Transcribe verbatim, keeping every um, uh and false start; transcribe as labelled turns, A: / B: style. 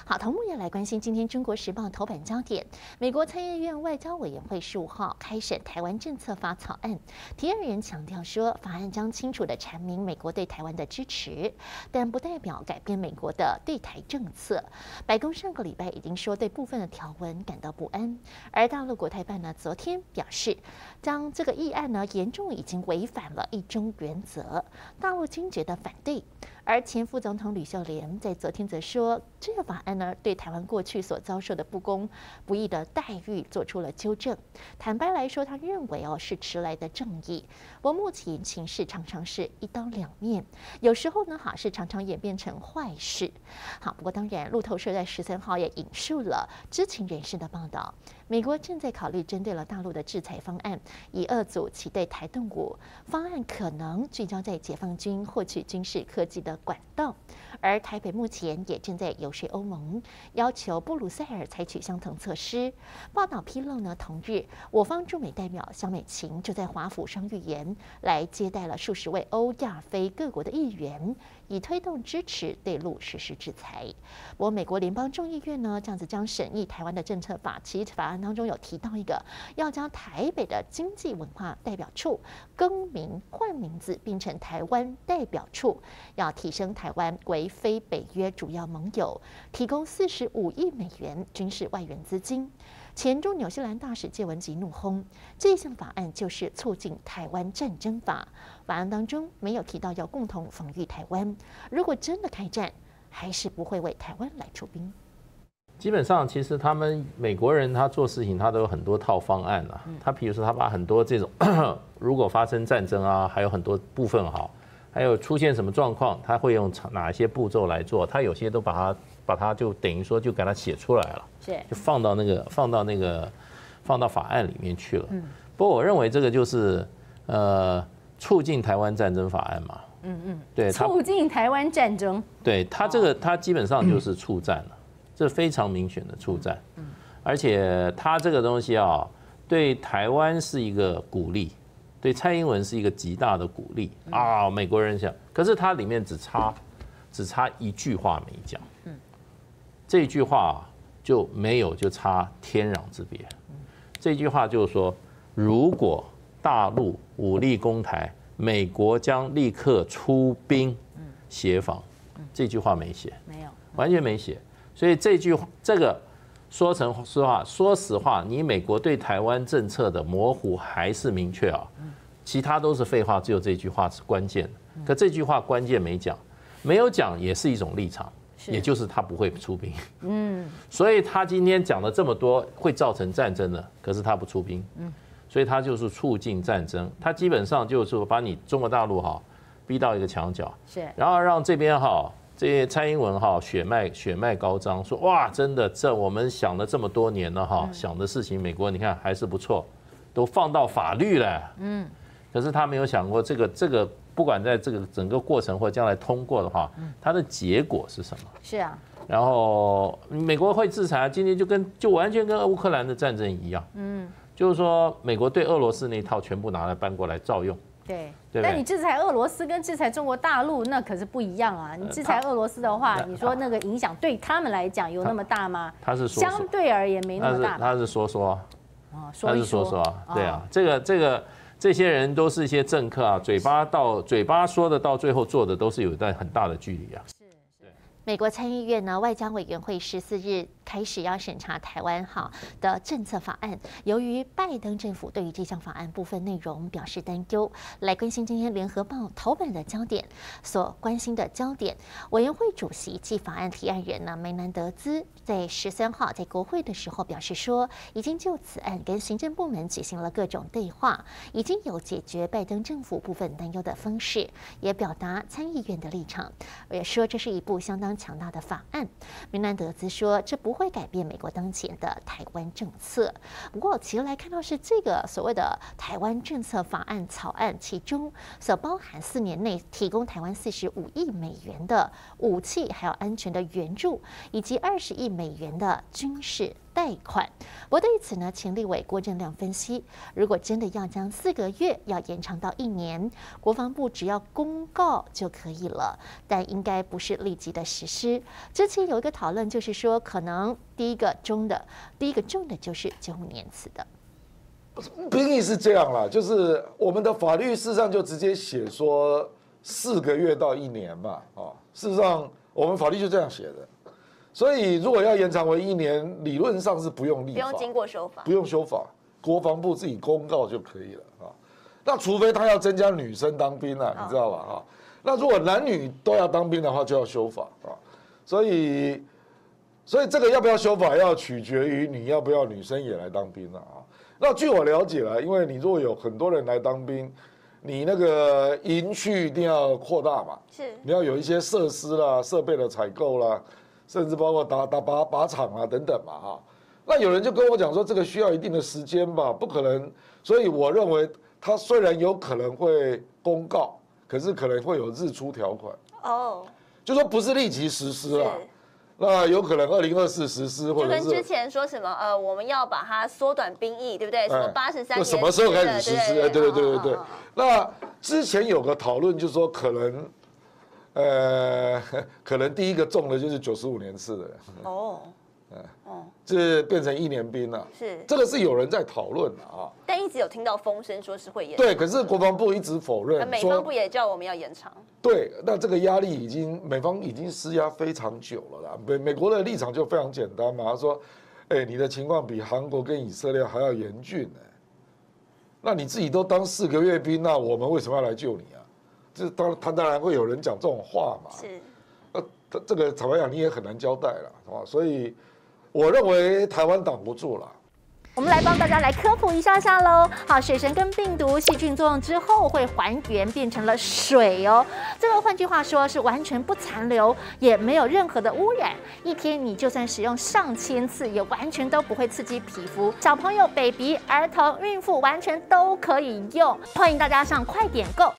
A: 好，同步也来关心今天《中国时报》头版焦点。美国参议院外交委员会十五号开审台湾政策法草案，提案人强调说，法案将清楚地阐明美国对台湾的支持，但不代表改变美国的对台政策。白宫上个礼拜已经说对部分的条文感到不安，而大陆国台办呢昨天表示，将这个议案呢严重已经违反了一中原则，大陆坚决的反对。而前副总统吕秀莲在昨天则说，这个法案呢对台湾过去所遭受的不公不义的待遇做出了纠正。坦白来说，他认为哦是迟来的正义。我目前情势常常是一刀两面，有时候呢好是常常演变成坏事。好，不过当然，路透社在十三号也引述了知情人士的报道，美国正在考虑针对了大陆的制裁方案，以遏阻其对台动武。方案可能聚焦在解放军获取军事科技的管道，而台北目前也正在游说欧盟，要求布鲁塞尔采取相同措施。报道披露呢，同日我方驻美代表萧美琴就在华府双语言来接待了数十位欧亚非各国的议员，以推动支持对陆实施制裁。不过，美国联邦众议院呢，这样子将审议台湾的政策法，其实法案当中有提到一个，要将台北的经济文化代表处更名换名字，变成台湾代表处，要提升台湾为非北约主要盟友，提供四十五亿美元军事外援资金。前驻纽西兰大使谢文吉怒轰，这项法案就是促进台湾战争法。法案当中没有提到要共同防御台湾，如果真的开战，还是不会为台湾来出兵。
B: 基本上，其实他们美国人他做事情，他都有很多套方案啊。他比如说，他把很多这种如果发生战争啊，还有很多部分哈，还有出现什么状况，他会用哪些步骤来做？他有些都把它把它就等于说就给它写出来了，
A: 是
B: 就放到那个放到那个放到法案里面去了。不过我认为这个就是呃促进台湾战争法案嘛。
C: 嗯嗯，
B: 对，
C: 促进台湾战争。
B: 对他这个他基本上就是促战了。这非常明显的促战，而且他这个东西啊，对台湾是一个鼓励，对蔡英文是一个极大的鼓励啊。美国人想，可是它里面只差只差一句话没讲，这句话就没有，就差天壤之别。这句话就是说，如果大陆武力攻台，美国将立刻出兵协防。这句话没写，
C: 没有，
B: 完全没写。所以这句这个说成实话，说实话，你美国对台湾政策的模糊还是明确啊，其他都是废话，只有这句话是关键的。可这句话关键没讲，没有讲也是一种立场，也就是他不会出兵。嗯，所以他今天讲了这么多会造成战争的，可是他不出兵。嗯，所以他就是促进战争，他基本上就是把你中国大陆哈逼到一个墙角，
C: 是，
B: 然后让这边哈。这些蔡英文哈血脉血脉高涨，说哇，真的这我们想了这么多年了哈，想的事情，美国你看还是不错，都放到法律了，嗯，可是他没有想过这个这个不管在这个整个过程或将来通过的话，它的结果是什么？
C: 是啊，
B: 然后美国会制裁，今天就跟就完全跟乌克兰的战争一样，嗯，就是说美国对俄罗斯那一套全部拿来搬过来照用。
C: 对，但你制裁俄罗斯跟制裁中国大陆那可是不一样啊！你制裁俄罗斯的话，你说那个影响对他们来讲有那么大吗？
B: 他是说
C: 相对而言没那么大。
B: 他是说说，
C: 哦，
B: 他是说说，对啊，这个这个这些人都是一些政客啊，嘴巴到嘴巴说的到最后做的都是有一段很大的距离啊。
A: 美国参议院呢外交委员会十四日开始要审查台湾好的政策法案，由于拜登政府对于这项法案部分内容表示担忧，来关心今天联合报头版的焦点所关心的焦点。委员会主席暨法案提案人呢梅南德兹在十三号在国会的时候表示说，已经就此案跟行政部门举行了各种对话，已经有解决拜登政府部分担忧的方式，也表达参议院的立场，也说这是一部相当强大的法案。梅南德兹说，这不会改变美国当前的台湾政策。不过，其实来看到是这个所谓的台湾政策法案草案，其中所包含四年内提供台湾四十五亿美元的武器还有安全的援助，以及二十亿美元的军事贷款。不过对于此呢，前立委郭正亮分析，如果真的要将四个月要延长到一年，国防部只要公告就可以了，但应该不是立即的实施。之前有一个讨论，就是说可能第一个中的，第一个重的就是九五年次的。
D: 兵役是这样啦，就是我们的法律事实上就直接写说四个月到一年嘛，啊，事实上我们法律就这样写的。所以，如果要延长为一年，理论上是不用立法，
E: 不用经过修法，
D: 不用修法，国防部自己公告就可以了啊。那除非他要增加女生当兵啊，你知道吧？啊，那如果男女都要当兵的话，就要修法啊。所以，所以这个要不要修法，要取决于你要不要女生也来当兵了啊。那据我了解了，因为你如果有很多人来当兵，你那个营区一定要扩大嘛，
E: 是，
D: 你要有一些设施啦、设备的采购啦。甚至包括打打靶靶场啊等等嘛哈，那有人就跟我讲说这个需要一定的时间吧，不可能，所以我认为它虽然有可能会公告，可是可能会有日出条款哦，就说不是立即实施啊，那有可能二零二四实施，或者是
E: 就跟之前说什么呃我们要把它缩短兵役，对不对？什么八十三年，
D: 什么时候开始实施？哎，对对对对对。那之前有个讨论就是说可能。呃，可能第一个中的就是九十五年次的哦，哦，这变成一年兵了，
E: 是这
D: 个是有人在讨论的啊，
E: 但一直有听到风声说是会延长，
D: 对，可是国防部一直否认，
E: 美方不也叫我们要延长？
D: 对，那这个压力已经美方已经施压非常久了啦，美美国的立场就非常简单嘛，他说，哎，你的情况比韩国跟以色列还要严峻呢，那你自己都当四个月兵，那我们为什么要来救你啊？这当他当然会有人讲这种话嘛，
E: 是，
D: 呃，这个坦白讲你也很难交代了，是吧？所以我认为台湾挡不住了。
A: 我们来帮大家来科普一下下喽。好，水神跟病毒细菌作用之后会还原变成了水哦。这个换句话说是完全不残留，也没有任何的污染。一天你就算使用上千次，也完全都不会刺激皮肤。小朋友、baby、儿童、孕妇完全都可以用。欢迎大家上快点购